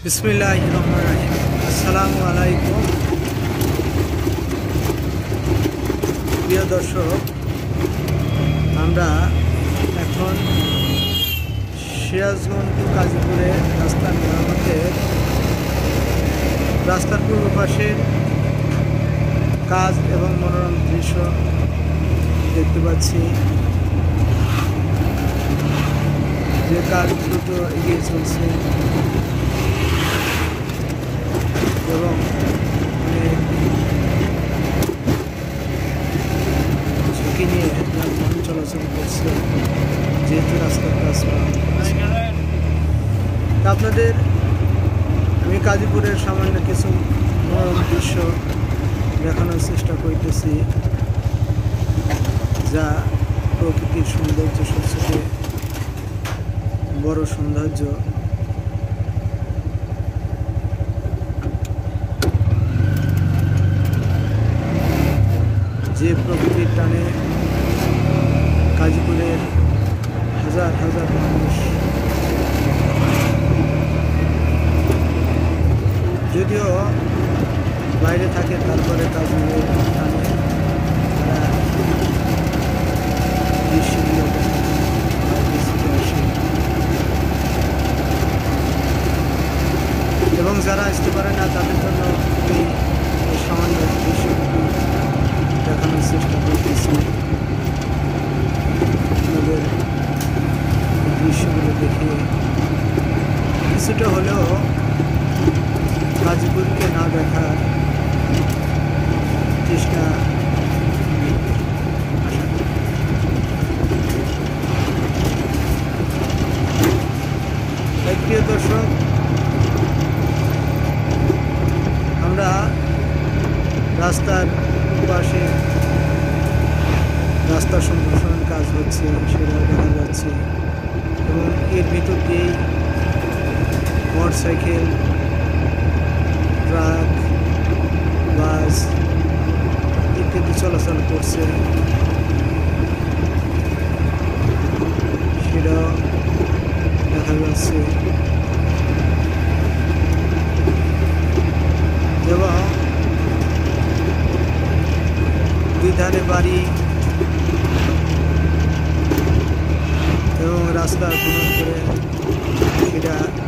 বিসমিল্লাহিররহমানিররহিম। আসসালামু আলাইকুম প্রিয় দর্শক, আমরা এখন সিরাজগঞ্জ টু গাজীপুরের রাস্তা মেরামতের রাস্তার পূর্ব পাশের কাজ এবং মনোরম দৃশ্য দেখতে পাচ্ছি। যে কাজ দ্রুত এগিয়ে চলছে এবং অনেক ঝুঁকি নিয়ে যানবাহন চলাচল করছে, যেহেতু রাস্তার কাজ আপনাদের আমি গাজীপুরের সামান্য কিছু মনোরম দৃশ্য দেখানোর চেষ্টা করতেছি, যা প্রকৃতির সৌন্দর্য সবচেয়ে বড় সৌন্দর্য। যে প্রকৃতির টানে গাজীপুরের হাজার হাজার মানুষ, যদিও বাইরে থাকে, তারপরে গাজীপুরের টানে তারা দৃশ্যগুলো আসে এবং যারা আসতে পারে না তাদের জন্য এই সামান্য দৃশ্যগুলো দেখানোর চেষ্টা করতেছি। আমাদের দৃশ্যগুলো দেখে কিছুটা হলেও গাজীপুরকে না দেখার চেষ্টা আশা করি। প্রিয় দর্শক, আমরা রাস্তার পাশে রাস্তা সম্প্রসারণ কাজ হচ্ছে সেটাও দেখা যাচ্ছে এবং এর ভিতর দিয়েই মোটরসাইকেল, ট্রাক, বাস ইত্যাদি চলাচল করছে, সেটাও দেখা যাচ্ছে এবং দুই ধারে বাড়ি এবং রাস্তা খনন করে সেটা